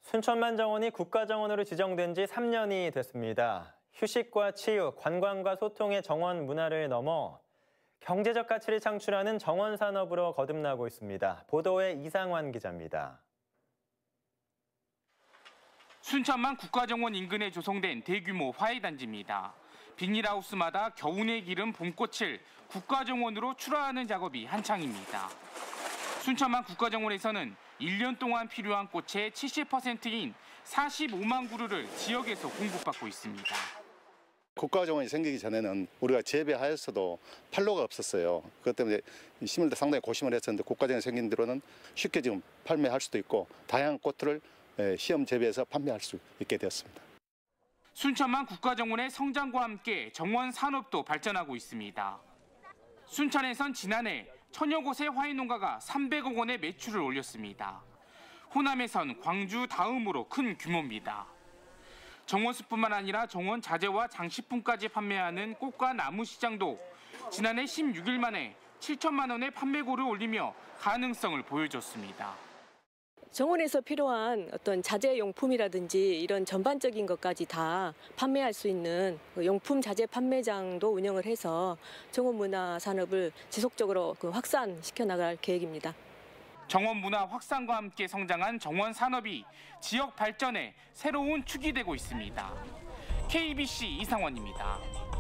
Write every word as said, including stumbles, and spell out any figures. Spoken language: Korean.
순천만 정원이 국가정원으로 지정된 지 삼 년이 됐습니다. 휴식과 치유, 관광과 소통의 정원 문화를 넘어 경제적 가치를 창출하는 정원 산업으로 거듭나고 있습니다. 보도에 이상환 기자입니다. 순천만 국가정원 인근에 조성된 대규모 화훼단지입니다. 비닐하우스마다 겨우내 기른 봄꽃을 국가정원으로 출하하는 작업이 한창입니다. 순천만 국가정원에서는 일 년 동안 필요한 꽃의 칠십 퍼센트인 사십오만 그루를 지역에서 공급받고 있습니다. 국가정원이 생기기 전에는 우리가 재배하였어도 판로가 없었어요. 그것 때문에 심을 때 상당히 고심을 했었는데 국가정원이 생긴 뒤로는 쉽게 지금 판매할 수도 있고 다양한 꽃들을 시험 재배해서 판매할 수 있게 되었습니다. 순천만 국가정원의 성장과 함께 정원 산업도 발전하고 있습니다. 순천에선 지난해 천여 곳의 화훼 농가가 삼백억 원의 매출을 올렸습니다. 호남에선 광주 다음으로 큰 규모입니다. 정원수뿐만 아니라 정원 자재와 장식품까지 판매하는 꽃과 나무 시장도 지난해 십육 일 만에 칠천만 원의 판매고를 올리며 가능성을 보여줬습니다. 정원에서 필요한 어떤 자재용품이라든지 이런 전반적인 것까지 다 판매할 수 있는 용품 자재 판매장도 운영을 해서 정원 문화 산업을 지속적으로 확산시켜 나갈 계획입니다. 정원 문화 확산과 함께 성장한 정원 산업이 지역 발전에 새로운 축이 되고 있습니다. 케이비씨 이상원입니다.